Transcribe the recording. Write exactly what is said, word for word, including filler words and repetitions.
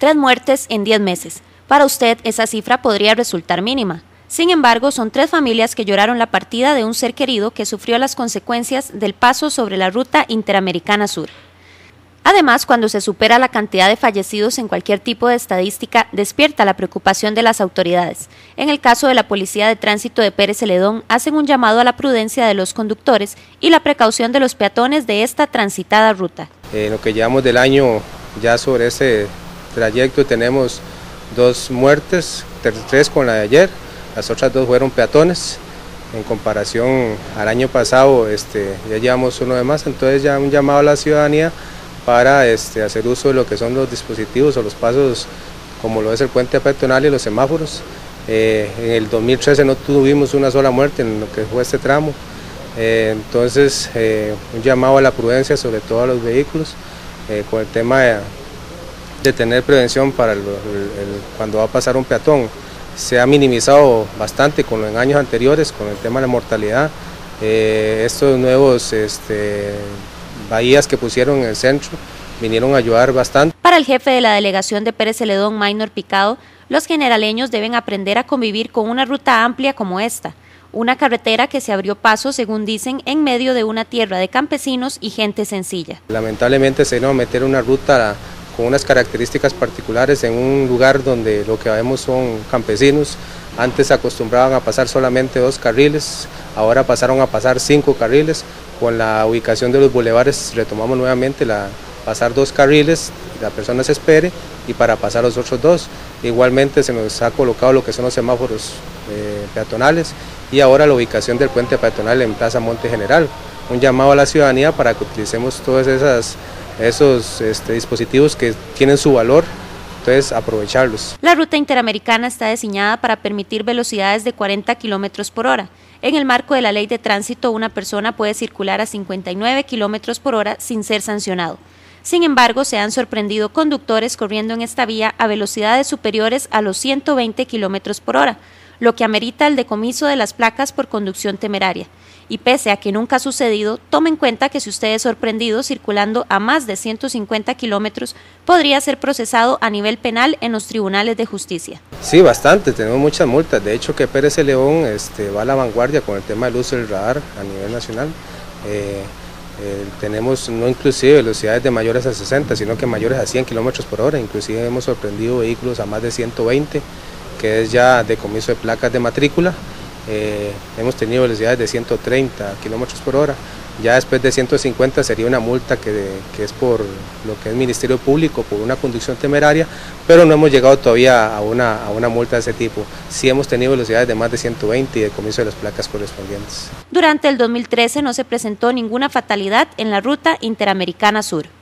Tres muertes en diez meses. Para usted esa cifra podría resultar mínima. Sin embargo, son tres familias que lloraron la partida de un ser querido que sufrió las consecuencias del paso sobre la Ruta Interamericana Sur. Además, cuando se supera la cantidad de fallecidos en cualquier tipo de estadística, despierta la preocupación de las autoridades. En el caso de la Policía de Tránsito de Pérez Celedón, hacen un llamado a la prudencia de los conductores y la precaución de los peatones de esta transitada ruta. En lo que llevamos del año, ya sobre este trayecto tenemos dos muertes, tres con la de ayer, las otras dos fueron peatones. En comparación al año pasado, este, ya llevamos uno de más, entonces ya un llamado a la ciudadanía para este, hacer uso de lo que son los dispositivos o los pasos como lo es el puente peatonal y los semáforos. Eh, en el dos mil trece no tuvimos una sola muerte en lo que fue este tramo, eh, entonces eh, un llamado a la prudencia sobre todo a los vehículos eh, con el tema de, de tener prevención para el, el, el, cuando va a pasar un peatón. Se ha minimizado bastante con los años anteriores con el tema de la mortalidad, eh, estos nuevos este, bahías que pusieron en el centro vinieron a ayudar bastante. Para el jefe de la delegación de Pérez Celedón, Maynor Picado, los generaleños deben aprender a convivir con una ruta amplia como esta, una carretera que se abrió paso, según dicen, en medio de una tierra de campesinos y gente sencilla. Lamentablemente se vino a meter una ruta con unas características particulares en un lugar donde lo que vemos son campesinos. Antes se acostumbraban a pasar solamente dos carriles, ahora pasaron a pasar cinco carriles. Con la ubicación de los bulevares retomamos nuevamente la pasar dos carriles, la persona se espere y para pasar los otros dos. Igualmente se nos ha colocado lo que son los semáforos eh, peatonales y ahora la ubicación del puente peatonal en Plaza Monte General. Un llamado a la ciudadanía para que utilicemos todos esas, esos este, dispositivos que tienen su valor. Entonces, aprovecharlos. La ruta interamericana está diseñada para permitir velocidades de cuarenta kilómetros por hora. En el marco de la ley de tránsito, una persona puede circular a cincuenta y nueve kilómetros por hora sin ser sancionado. Sin embargo, se han sorprendido conductores corriendo en esta vía a velocidades superiores a los ciento veinte kilómetros por hora, lo que amerita el decomiso de las placas por conducción temeraria. Y pese a que nunca ha sucedido, tome en cuenta que si usted es sorprendido circulando a más de ciento cincuenta kilómetros, podría ser procesado a nivel penal en los tribunales de justicia. Sí, bastante, tenemos muchas multas. De hecho, que Pérez Celedón este, va a la vanguardia con el tema del uso del radar a nivel nacional. Eh, eh, tenemos no inclusive velocidades de mayores a sesenta, sino que mayores a cien kilómetros por hora. Inclusive hemos sorprendido vehículos a más de ciento veinte, que es ya decomiso de placas de matrícula. Eh, hemos tenido velocidades de ciento treinta kilómetros por hora, ya después de ciento cincuenta sería una multa que, que es por lo que es Ministerio Público, por una conducción temeraria, pero no hemos llegado todavía a una, a una multa de ese tipo. Sí hemos tenido velocidades de más de ciento veinte y decomiso de las placas correspondientes. Durante el dos mil trece no se presentó ninguna fatalidad en la Ruta Interamericana Sur.